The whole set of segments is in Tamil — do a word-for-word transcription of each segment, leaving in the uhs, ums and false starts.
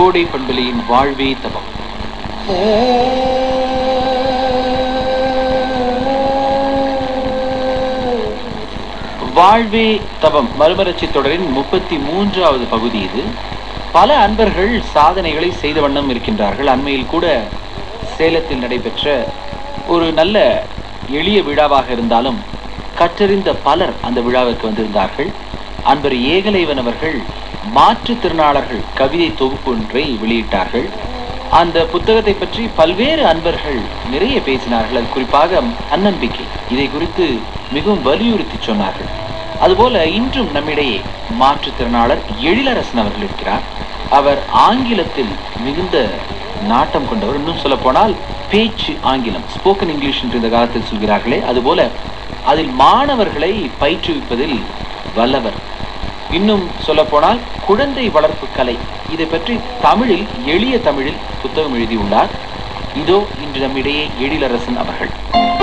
கோடை பண்பலையின் வாழ்வே தவம். வாழ்வே தவம் மறுமலர்ச்சி தொடரின் முப்பத்தி மூன்றாவது பகுதி இது. பல அன்பர்கள் சாதனைகளை செய்த வண்ணம் இருக்கின்றார்கள். அண்மையில் கூட சேலத்தில் நடைபெற்ற ஒரு நல்ல எளிய விழாவாக இருந்தாலும் கற்றறிந்த பலர் அந்த விழாவுக்கு வந்திருந்தார்கள். அன்பர் ஏகலைவன் அவர்கள் மாற்றுத்திறனாளர்கள் கவிதை தொகுப்பு ஒன்றை வெளியிட்டார்கள். அந்த புத்தகத்தை பற்றி பல்வேறு அன்பர்கள் நிறைய பேசினார்கள். அது குறிப்பாக தன்னம்பிக்கை, இதை குறித்து மிகவும் வலியுறுத்தி சொன்னார்கள். அதுபோல இன்றும் நம்மிடையே மாற்றுத்திறனாளர் எழிலரசன் அவர்கள் இருக்கிறார். அவர் ஆங்கிலத்தில் மிகுந்த நாட்டம் கொண்டவர். இன்னும் சொல்ல போனால் பேச்சு ஆங்கிலம், ஸ்போக்கன் இங்கிலீஷ் என்று இந்த காலத்தில் சொல்கிறார்களே, அதுபோல அதில் மாணவர்களை பயிற்றுவிப்பதில் வல்லவர். இன்னும் சொல்ல போனால் குழந்தை வளர்ப்பு கலை, இதை பற்றி தமிழில் எளிய தமிழில் புத்தகம் எழுதியுள்ளார். இதோ இன்று நம்மிடையே எழிலரசன் அவர்கள்.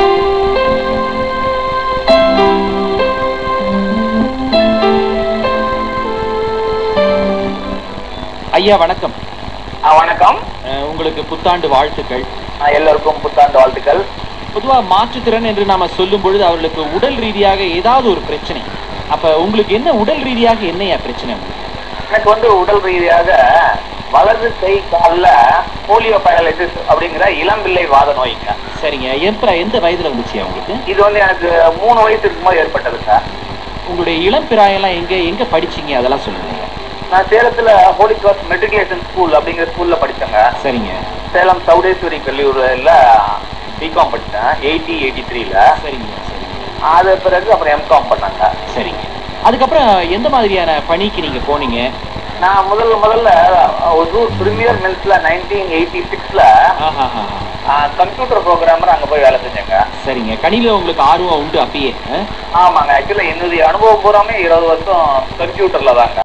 ஐயா வணக்கம். வணக்கம். உங்களுக்கு புத்தாண்டு வாழ்த்துக்கள். எல்லாருக்கும் புத்தாண்டு வாழ்த்துக்கள். பொதுவா மாற்றுத்திறன் என்று நாம சொல்லும் பொழுது அவர்களுக்கு உடல் ரீதியாக ஏதாவது ஒரு பிரச்சனை. அப்ப உங்களுக்கு என்ன உடல் ரீதியாக என்னையா பிரச்சனை? எனக்கு வந்து உடல் ரீதியாக வலது கை காலில் போலியோ பைரலைசிஸ் அப்படிங்கிற இளம்பிள்ளை வாத நோய்ங்க. சரிங்க. எப்ப எந்த வயதுல வந்துச்சு உங்களுக்கு? இது வந்து எனக்கு மூணு வயசு இருக்கும்போது ஏற்பட்டது சார். உங்களுடைய இளம் பிராயெல்லாம் எங்க எங்க படிச்சீங்க அதெல்லாம் சொல்லுங்க. நான் சேலத்துல ஹோலி கிராஸ் மெட்ரிகுலேஷன் ஸ்கூல் அப்படிங்கிற ஸ்கூல்ல படிச்சேங்க. சரிங்க. சேலம் சௌடேஸ்வரி கல்லூரியில் பிகாம் படித்தேன் எயிட்டி எயிட்டி த்ரீல. சரிங்க. அது பிறகு அப்புறம் எம்காம் பண்ணாங்க. சரிங்க. அதுக்கப்புறம் எந்த மாதிரியான பணிக்கு நீங்க போனீங்க? நான் முதல்ல முதல்ல ஒரு பிரீமியர் மில்ஸ்ல நைன்டீன் எயிட்டி சிக்ஸ்ல கம்ப்யூட்டர் ப்ரோக்ராமர் அங்க போய் வேலை செஞ்சேங்க. சரிங்க. கணினில உங்களுக்கு ஆர்வம் உண்டு அப்பயே? ஆமாங்க. ஆக்சுவலா என்னுடைய அனுபவம் பூராமே இருபது வருஷம் கம்ப்யூட்டர்ல தாங்க.